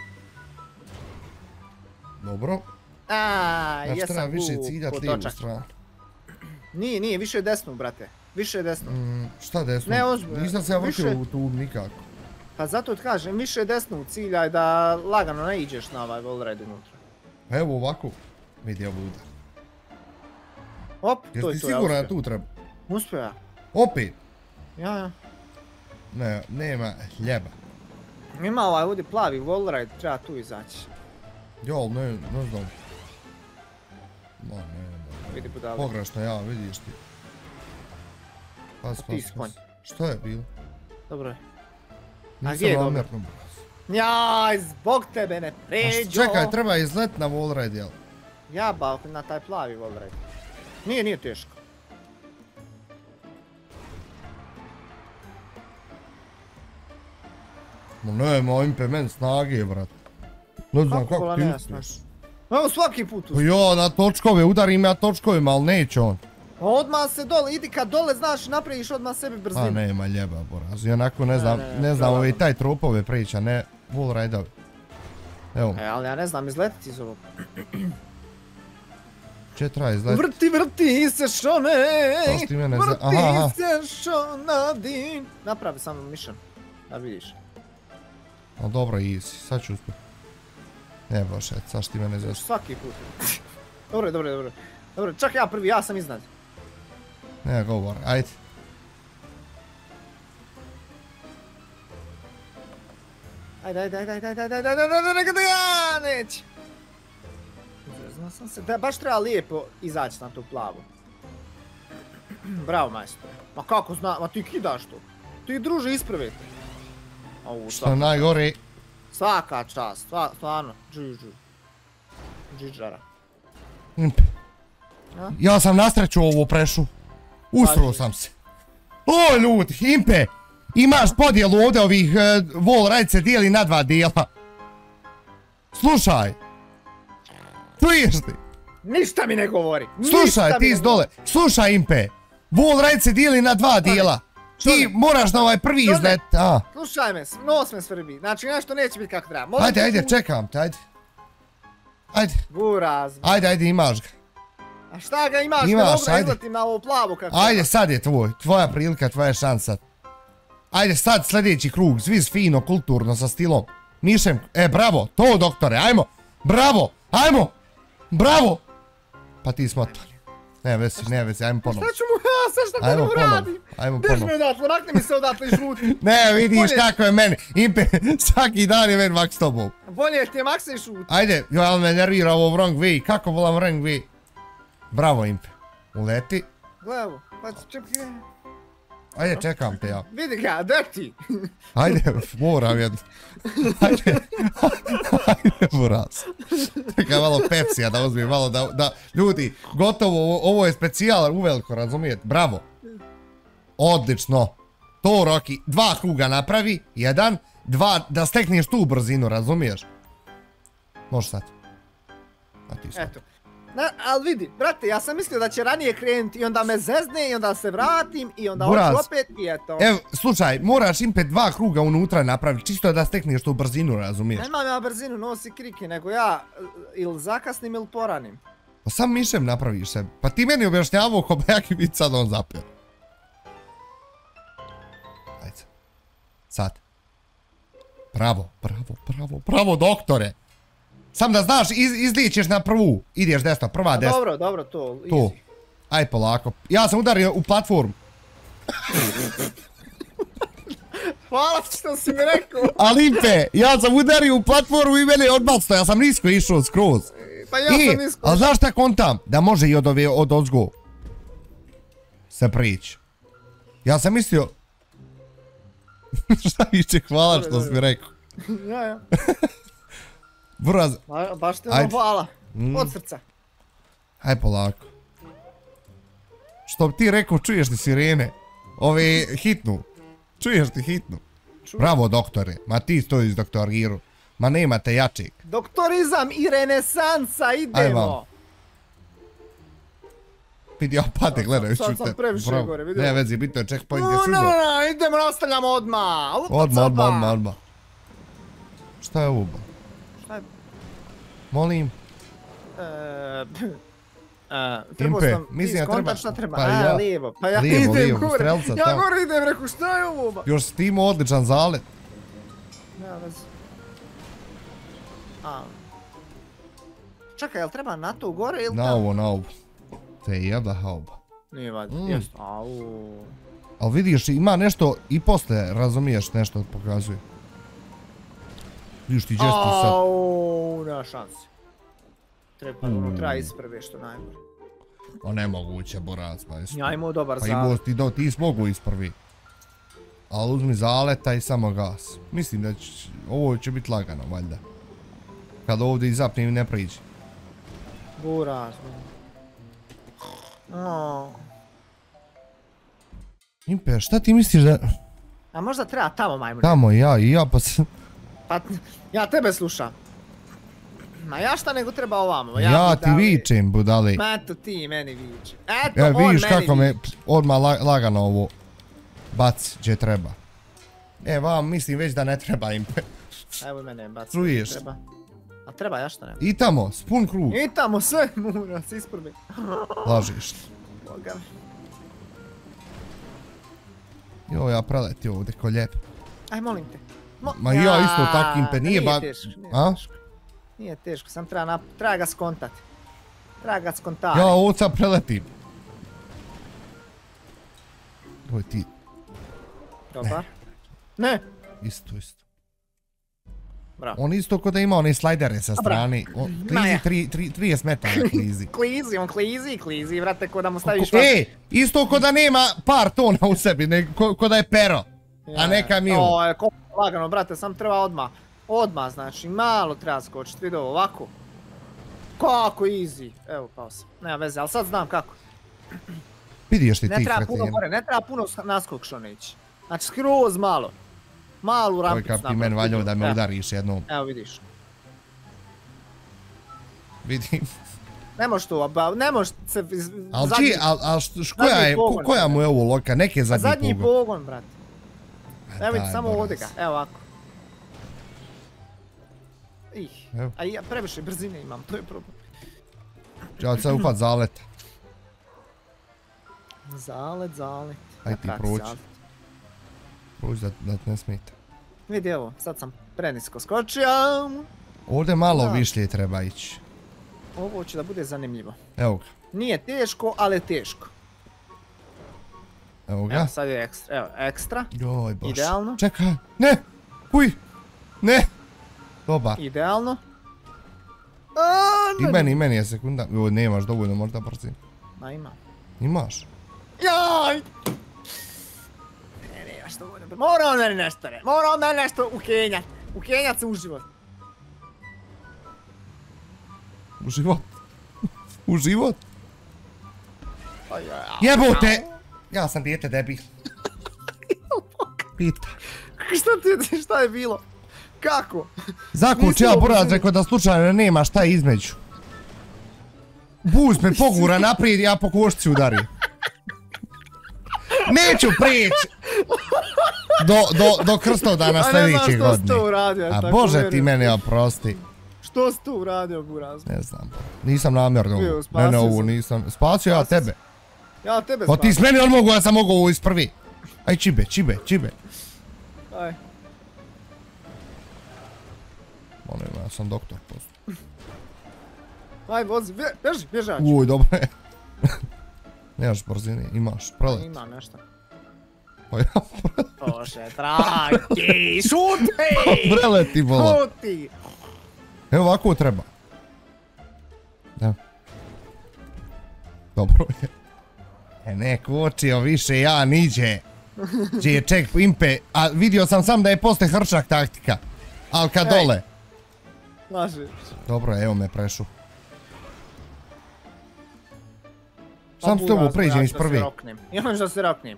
Dobro. Aaaa, znači, jesam treba u više ciljat lijevu potočak. stranu. Nije, nije, više je desnu, brate. Više je desnu. Mm, šta desno? Ne, ozbiljno. Nisam se ja vrtio Više- u tu nikako. Pa zato ti kažem, više je desnu ciljaj da lagano ne iđeš na ovaj wallride unutra. Evo ovako. Vidi ovo udar. Op, to Jesi je ti to, ja siguran da uspio. tu treba? Uspio ja. Opet? Ja, ja. Ne, nema hljeba. Ima ovaj ovdje plavi wallride, treba tu izaći. Jel, ne, ne znam. Ma ne, ne. Vidi budali. Pogrešno, ja, vidiš ti. Pas, Ti pas, skonj. pas. Što je bilo? Dobro je. Nisam gdje je dobro? namjerno, braz. Jaj, zbog tebe ne A pređo! što, čekaj, treba izlet na wallride, jel? Ja bak na taj plavi wallride. Nije, nije teško. Ma nema impe men snage, brat. Ne znam Kako kako vola ti nejasno? uspiješ. Evo svaki put Pa uspije. jo, na točkove, udarim ja točkovima, ali neće on. Odmah se dole, idi kad dole, znaš, napraviš odmah sebi brzinu. A nema ljeba, boraz. I onako ne znam, Ne, ne, ne znam prelazno. ove taj tropove priča, ne wallride-ovi. Evo, E, ali ja ne znam izletiti iz ovog. če treba izletiti? Vrti, vrti se šone, Što ti mene za- vrti aha, aha. se šonadin. Napravi samo mission, da vidiš. No dobro, easy, sad ću uspjeti. Ne bože, sad što ti mene zase. Svaki put. Dobro, dobro, dobro. Dobro, čak ja prvi, ja sam iznad. Ne govor, ajde. Ajde, ajde, ajde, ajde, ajde, ajde, ajde, ajde, ajde, ajde, ajde, ja neće. Znao sam se, da baš treba lijepo izaći na tu plavu. Bravo, majstor. Ma kako zna, ma ti kidaš to. Ti druže ispraviti. Au, Što najgore, Svaka čast, stva, stvarno, džuđu. Džiđara. impe. A? Ja sam na sreću ovo prešu. Usruo Pazi. sam se. O ljudi, impe! Imaš podjelu ovdje ovih uh, wallride se dijeli na dva dijela. Slušaj. Tu čuješ ti? Ništa mi ne govori. Slušaj, ti iz dole. Slušaj, Impe. Vol red se dijeli na dva dijela. Ti moraš na ovaj prvi izlet. Slušaj me, nos me svrbi. Znači, nešto neće biti kako treba. Ajde, ajde, čekam te, ajde. Ajde. Buraz. Ajde, ajde, imaš ga. A šta ga imaš? Ne mogu da izletim na ovu plavu kako... Ajde, sad je tvoj. Tvoja prilika, tvoja šansa. Ajde, sad sljedeći krug. Zviz fino, kulturno, sa stilom. Mišem, e, bravo. To, doktore, ajmo. Bravo, ajmo. Bravo. Pa ti smotar. Ne vezi, ne vezi, ajmo ponovno. Šta ću mu ja, sve šta to ne uradim? Ajmo ponovno. Drži me odatle, makni mi se odatle i šuti. Ne, vidiš kako je meni. Impe, svaki dan je meni vak s tobom. Bolje ti je makse i šuti. Ajde, ali me nervira ovo wrong way. Kako volam wrong way? Bravo, Impe. Uleti. Gle ovo, pa čekaj. Ajde, čekam te ja. Vidi ga, drti. Ajde, moram jedno. Ajde, ajde, buraz. Čekaj malo Pepsija da uzmi, malo da, da, ljudi, gotovo, ovo je specijal uveliko, razumijete? Bravo. Odlično. To, Roki, dva kruga napravi, jedan, dva, da stekneš tu brzinu, razumiješ? Može sad. A ti sad. Eto. Na, ali vidi, brate, ja sam mislio da će ranije krenuti i onda me zezne i onda se vratim i onda hoću opet i eto. Evo, slušaj, moraš Impe dva kruga unutra napraviti, čisto da stekneš tu brzinu, razumiješ? Nemam ja brzinu, nosi kriki, nego ja ili zakasnim ili poranim. Pa sam mišem napraviš se, pa ti meni objašnjavao ko bejaki bit sad on zapio. Ajde. Sad. Bravo, bravo, bravo, bravo, doktore. Sam da znaš, iz, izličeš na prvu. Ideš desno, prva desno. Dobro, dobro, to, easy. To. Aj polako. Ja sam udario u platformu. Hvala što si mi rekao. Ali Impe, ja sam udario u platformu i mene je odbacno, ja sam nisko išao skroz. Pa ja sam nisko. Ali znaš šta kontam? Da može i od ove, od ozgo se prići. Ja sam mislio... Šta više, hvala što si mi rekao. Ja, ja. Buraz. Ba, baš te vam hvala. Mm. Od srca. Aj polako. Što bi ti rekao, čuješ ti sirene? Ove hitnu. Čuješ ti hitnu? Čujem. Bravo, doktore. Ma ti stojiš doktoriru. Ma nemate jačeg. Doktorizam i renesansa, idemo. Vidi, ja pate gledajući te. Sad sam previše gore, vidio. Ne vezi, bitno je checkpoint je suzo. suzo. No, no, no, idemo, nastavljamo odmah. Odmah, odmah, odmah, odmah. Šta je ovo? Šta je? Molim. Impe, mislim da treba... Šta treba? A, lijevo. Pa ja idem gore. Ja gore idem, reku, šta je ovo ba? Još si ti imao odličan zalet. Nema veze. Čekaj, jel treba na to gore ili tamo? Na ovo, na ovo. Te jeba hauba. Nije vađa, jest. Au. Ali vidiš, ima nešto i posle, razumiješ, nešto pokazuje. Vidiš ti gdje ti sad. Au, nema šansi. Treba, ono, treba isprve što najbolje. O, nemoguće, borac, pa jesi. Ja imao dobar zalet. Pa imao ti, do, ti smogu isprvi. Ali uzmi zaleta i samo gas. Mislim da će, ovo će biti lagano, valjda. Kad ovdje i zapnim ne priđi. Buraz, no. Impe, šta ti misliš da... A možda treba tamo, majmune. Tamo, ja i ja, pa se... Pa, ja tebe slušam. Ma ja šta nego treba ovamo. Ja, ja ti vičem, budali. Ma eto ti meni viče. Eto, ja, on meni vidiš kako me viče. odmah la, lagano ovo baci gdje treba. E, vam mislim već da ne treba Impe. Evo mene baci. Čuješ? Treba. A treba ja šta nema. I tamo, spun krug. I tamo sve mora se isprvi. Lažiš. Boga. Jo, ja preletio ovdje ko lijep. Aj, molim te. Mo Ma ja isto tak Impe, nije ba... Nije teško, nije A? teško. Nije teško, sam treba, na... treba ga skontati. Treba ga skontati. Ja ovo sad preletim. Ovo ti... Dobar. Ne. Isto, isto. Bravo. On isto ko da ima one slajdere sa strane. Klizi trideset metara klizi. Klizi, on klizi, klizi, vrate, ko da mu staviš... E, isto ko da nema par tona u sebi, ko da je pero. A ne kamion. O, je lagano, brate, sam treba odmah. Odmah, znači, malo treba skočiti, vidi ovo, ovako. Kako easy. Evo, pao sam. Nema veze, ali sad znam kako. Vidiš ti ti kretena. Ne treba puno gore, ne treba puno naskok što neći. Znači, skroz malo. Malu rampicu. Ovo je kao ti meni valjao da me udariš jednom. Evo vidiš. Vidim. Ne možeš tu, ne možeš se... Al či, al, al koja je, koja mu je ovo loka? Neke zadnji pogon. Zadnji pogon, brate. Evo vidite, samo ovdje ga, evo ovako. Ih, a ja previše brzine imam, to je problem. Ja ću sad upad zaleta. Zalet, zalet. Aj ti proći. Proći da te ne smeta. Vidi evo, sad sam prenisko skočio. Ovdje malo višlje treba ići. Ovo će da bude zanimljivo. Evo ga. Nije teško, ali je teško. Evo ga. Evo sad je ekstra, evo ekstra. Joj boš. Idealno. Čekaj, ne! Uj! Ne! Dobar. Idealno. I meni, i meni je sekunda. Joj, nemaš dovoljno možda brzinu. Ma imam. Imaš? Jaj! Ne, nemaš dovoljno brzinu. Mora on meni nešto re. Mora on meni nešto ukenjat. Ukenjat se u život. U život? U život? Jebote! Ja sam dijete debil. Pita. Šta ti, šta je bilo? Kako? Zakuć ja Buraz rekao da slučajno nema šta između. Buz me pogura naprijed i ja po košci udarim. Neću prijeći! Do krstodana sljedećeg godine. A ne znam što si to uradio. A bože ti mene oprosti. Što si to uradio, Buraz? Ne znam. Nisam namjerno ovo. Ne, ne, ovo nisam. Spasio ja tebe. Ja tebe spasio. Pa ti s meni on mogu, ja sam mogu ovo iz prvi. Aj čibe, čibe, čibe. Aj. Molim, ja sam doktor posto. Aj, vozi, bježi, bježač. Uj, dobro je. Nemaš brzine, imaš, prelet. Imam nešto. Pa ja prelet. Bože, dragi, šuti! Preleti, bola. Šuti! Evo ovako treba. Da. Dobro je. E ne, kočio više ja niđe. Gdje je ček impe, a vidio sam sam da je posle hrčak taktika. Al kad dole. Lažiš. Dobro, evo me prešu. Sam s tobom pređem iz prvi. Imaš da se roknem.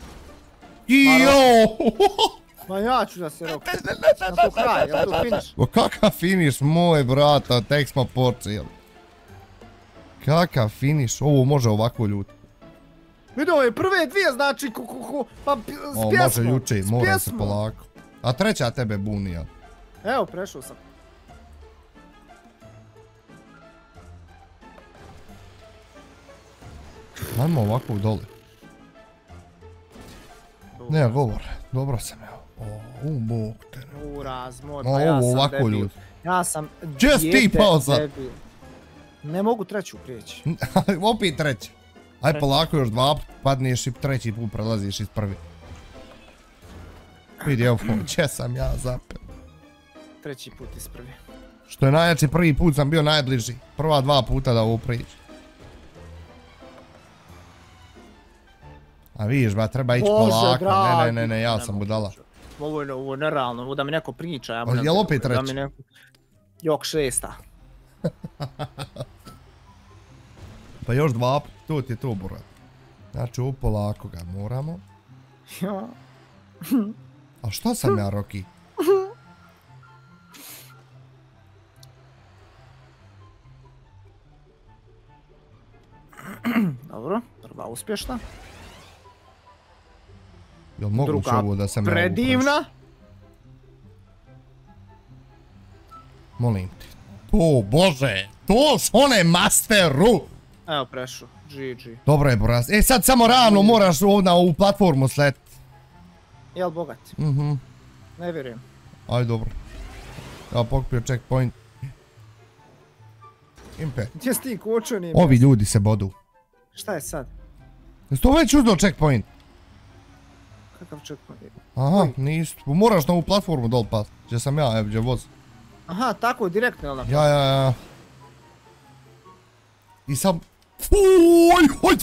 Ijo! Ma ja ću da se roknem. Na to kraj, jel to finiš? O kakav finiš moj brata, tek smo počeli. Kakav finiš, ovo može ovako ljuti. Vidio je prve dvije znači kukuhu, pa s pjesmom. O, može juče, mora se polako. A treća tebe buni, jel? Evo, prešao sam. Ajmo ovako u dole. Ne, govor, dobro sam evo. O, u bog te ne. Uraz, moj, pa ja sam debil. Ja sam dijete debil. Ne mogu treću prijeći. Opet treća. Aj polako još dva put padneš i treći put prelaziš iz prvi. Vidi evo, če sam ja zapel. Treći put iz prvi. Što je najjači, prvi put sam bio najbliži. Prva dva puta da ovo prijeći. A vidiš ba, treba ići polako. Ne, ne, ne, ne, ja sam budala. Ovo je nerealno, ovo da mi neko priča. Jel opet treći? Jok šesta. Pa još dva put, to ti je to, burat. Znači, u polako ga moramo. Ja. A šta sam ja, Roki? Dobro, prva uspješna. Jel moguće ovo da sam ja ovu prešao? Predivna. Molim ti. To, bože, to s one masteru. Evo prešao, G G. Dobro je, buraz. E sad samo ravno moraš ovdje u platformu slet. Jel bogat? Mhm. Ne vjerujem. Aj dobro. Ja pokupio checkpoint. Impe. Gdje si ti kočio nije? Ovi ljudi se bodu. Šta je sad? Jesi to već uzeo checkpoint? Kakav checkpoint? Aha, nisu. Moraš na ovu platformu dol pas. Gdje sam ja, evo gdje voz. Aha, tako, direktno, jel? Ja, ja, ja. I sam... Uuuuj, oj,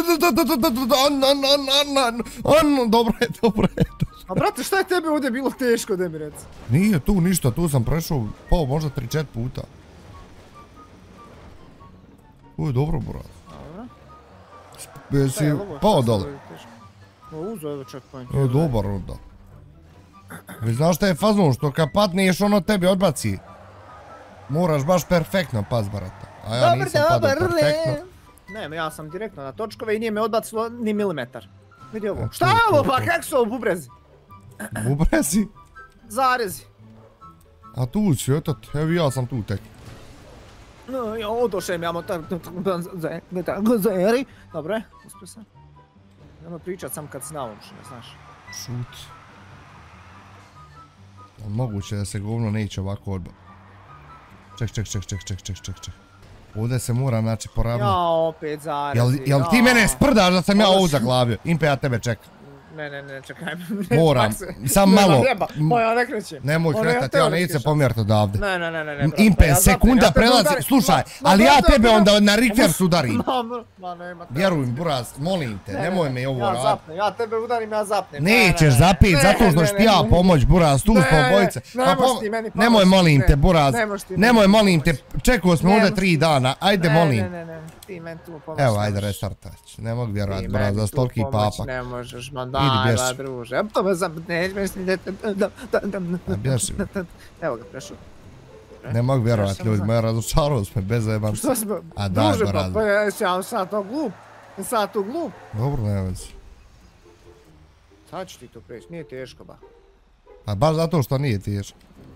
dobro je, dobro je. A brate, šta je tebi ovdje bilo teško, da mi reci? Nije tu ništa, tu sam prešao, pa možda tri četiri puta. Ovo je dobro, brat. Dobro. Jesi pao dole? Uzo je checkpoint. Ovo je dobar onda. Vi znaš šta je fazon, što kad padneš ono tebi odbaci. Moraš baš perfektno pas, brata. A ja nisam padao perfektno. Ne, ja sam direktno na točkove i nije me odbacilo ni milimetar. Vidi ovo. Šta je ovo pa, kak su ovo bubrezi? Bubrezi? Zarezi. A tu si, eto, evo ja sam tu tek. No, ja odošem, ja motam zeri. Dobre, uspio sam. Nemo pričat sam kad si na ovom što ne znaš. Šut. Moguće da se govno neće ovako odba... Ček, ček, ček, ček, ček, ček, ček, ček. Ovdje se mora, znači, poravno. Ja, opet zarezi. Jel ti mene sprdaš da sam ja ovu zaglavio? Impe, ja tebe čekam. Ne, ne, ne, čekaj. Moram, sam malo. Moja, ne krećem. Nemoj kretat, ja neću se pomjeriti odavde. Ne, ne, ne, ne. Impe, sekunda prelazi, slušaj, ali ja tebe onda na rikvers udarim. Ma, nema. Vjeruj mi, buraz, molim te, nemoj me ovo raditi. Ja zapnem, ja tebe udarim, ja zapnem. Nećeš zapit, zato što ću ti ja pomoć, buraz, tu smo obojice. Nemoj, molim te, buraz, nemoj, molim te, čekao smo ovdje tri dana, ajde, molim. Ne, ne, ne, ti meni tu pomoć. Evo, ajde, restartać, ne mogu vjerovati, buraz, da stolki papak. Ne možeš, ma daj, ba, druže, ja to me zapet, nećeš mislim, A bježi. Evo ga, prešao. Ne mogu vjerovati, ljudi, moja razočarao smo, bez zajebam se. Što smo, druže, pa ja sam sad to glup, sad to glup. Dobro, ne vezi. Sad ću ti to preći, nije teško, ba. A baš zato što nije teško.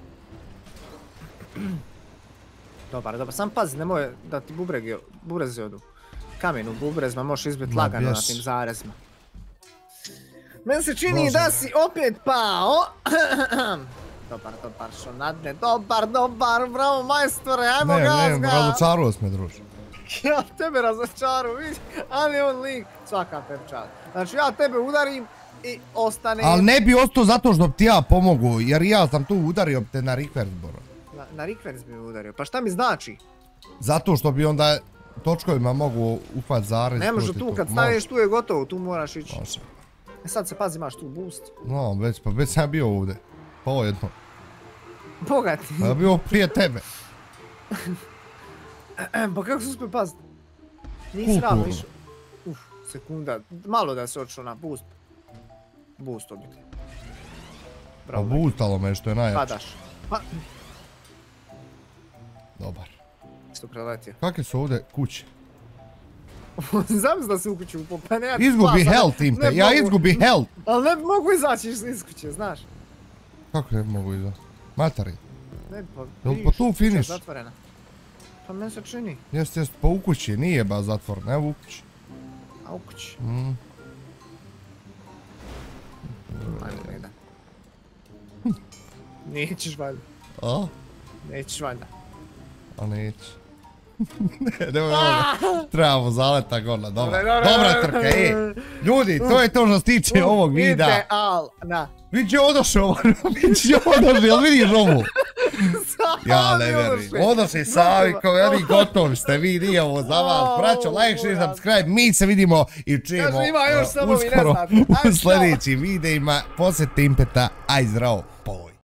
Dobar, dobar, sam pazi, nemoj da ti bubrezi odu. Kamen u bubrezima možeš izbiti lagano na tim zarezima. Meni se čini da si opet pao. Dobar, dobar, Šonadne, dobar, dobar, bravo majstore, ajmo gazga. Ne, ne, razočarao si me, druže. Ja tebe razočarao, vidi, ali on lik, svaka pepčad. Znači ja tebe udarim i ostane... Ali ne bi ostao zato što bi ti ja pomogu, jer ja sam tu udario te na rikvers, boro. Na rikvers bi me udario, pa šta mi znači? Zato što bi onda točkovima mogu uhvat zarez. Ne može tu, kad staneš tu je gotovo, tu moraš ići. Može. E sad se pazi, imaš tu boost. No, već, pa već sam bio ovdje. Pa ovo jedno. Bogati. Pa bio prije tebe. Pa kako se uspio paziti? Nisi ravno išao. Uf, sekunda. Malo da se odšao na boost. Boost obiti. Pa boostalo me što je najjače. Padaš. Pa... Dobar. Isto preletio. Kakve su ovdje kuće? Zamisli da se u kuću upao, pa ne... Izgubi health, Impe, ja izgubi health. Ali ne mogu izaći iz kuće, znaš. Kako ne mogu izaći? Matari. Ne, pa vidiš, pa tu finiš. Zatvorena. Pa meni se čini. Jest, jest, pa u kući, nije ba zatvor, ne u kući. A u kući? Mm. Ajde, ne da. Nećeš valjda. A? Nećeš valjda. A neće. Ne, nemoj ovoga. Trebamo zaleta gorna, dobra. Dobra trka, ej. Ljudi, to je to što se tiče ovog videa. Idealna. Vidiš odošao, vidiš odošao, jel vidiš ovu? Ja ne vjerujem. Odošli Savi, kao vi gotovi ste, vi nije ovo za vas. Braćo, like, share, subscribe, mi se vidimo i čujemo uskoro u sljedećim videima. Posjetite Impeta, aj zdravo, polo.